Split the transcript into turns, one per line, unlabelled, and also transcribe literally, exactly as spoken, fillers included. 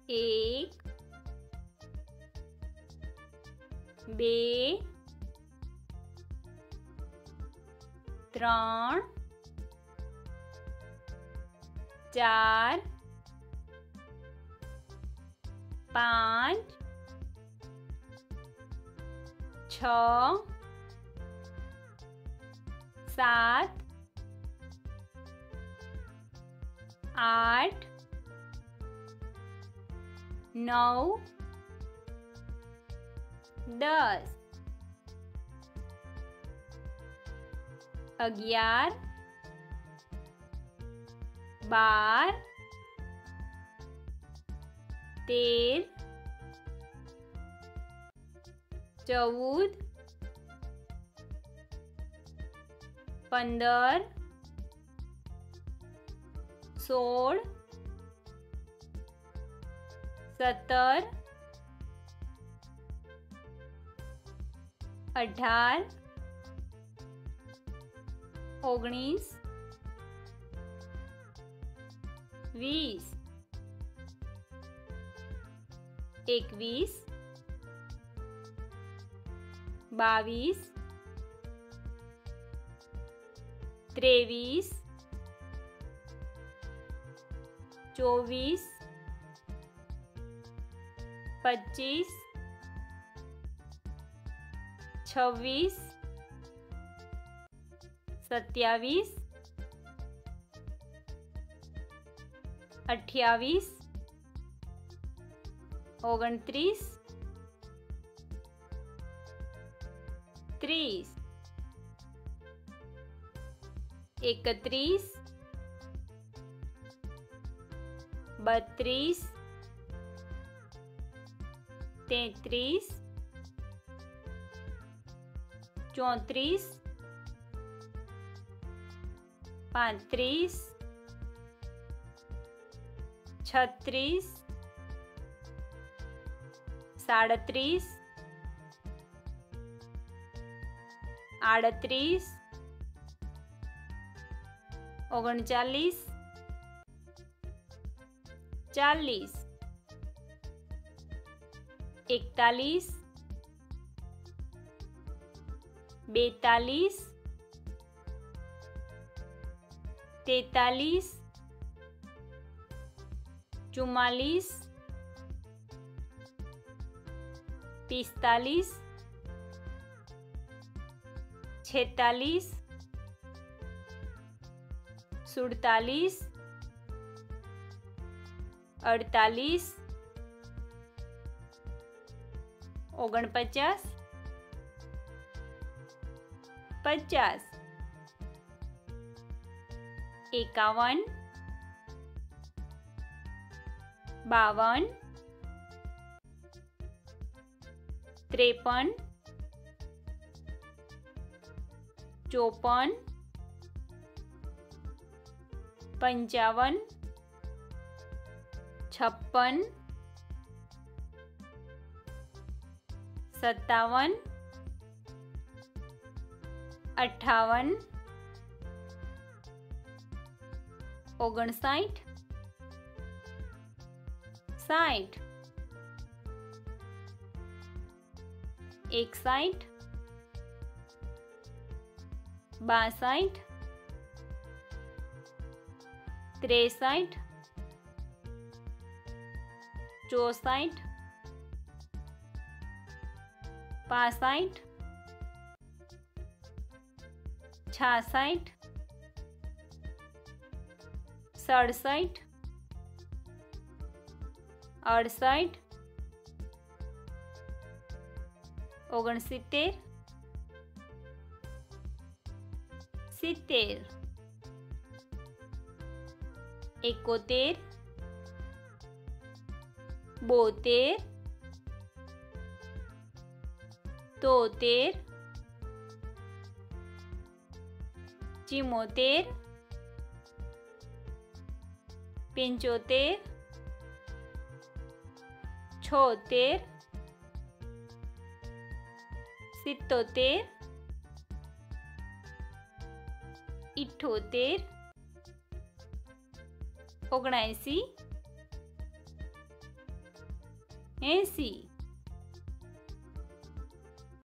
एक, બે, ત્રણ, ચાર, પાંચ, છ, સાત, આઠ, નવ, દસ, અગિયાર, બાર, તેર, ચૌદ, પંદર, સોળ, સત્તર, અઢાર, ઓગણીસ, વીસ, એકવીસ, બાવીસ, ત્રેવીસ, ચોવીસ, પચીસ, છવ્વીસ, સત્યાવીસ, અઠ્યાવીસ, ઓગણત્રીસ, ત્રીસ, એકત્રીસ, બત્રીસ, તેત્રીસ, ચોત્રીસ, પાંત્રીસ, છત્રીસ, સાડત્રીસ, આડત્રીસ, ઓગણચાલીસ, ચાલીસ, એકતાલીસ, બેતાલીસ, તેતાલીસ, ચુમ્માલીસ, પિસ્તાલીસ, છેતાલીસ, સુડતાલીસ, અડતાલીસ, ઓગણપચાસ, પચાસ, એકાવન, બાવન, ત્રેપન, ચોપન, પંચાવન, છપ્પન, સત્તાવન, અઠ્ઠાવન, ઓગણસાઠ, સાઠ, એકસાઠ, બાસઠ, ત્રેસઠ, ચોસઠ, પાસઠ, છાસઠ, સડસઠ, અડસઠ, ઓગણસિત્તેર, સિત્તેર, એકોતેર, બોતેર, તોતેર, ચિમ્મોતેર, પંચોતેર, છોતેર, સિત્તોતેર, ઇઠ્ઠોતેર, ઓગણએંસી, એંસી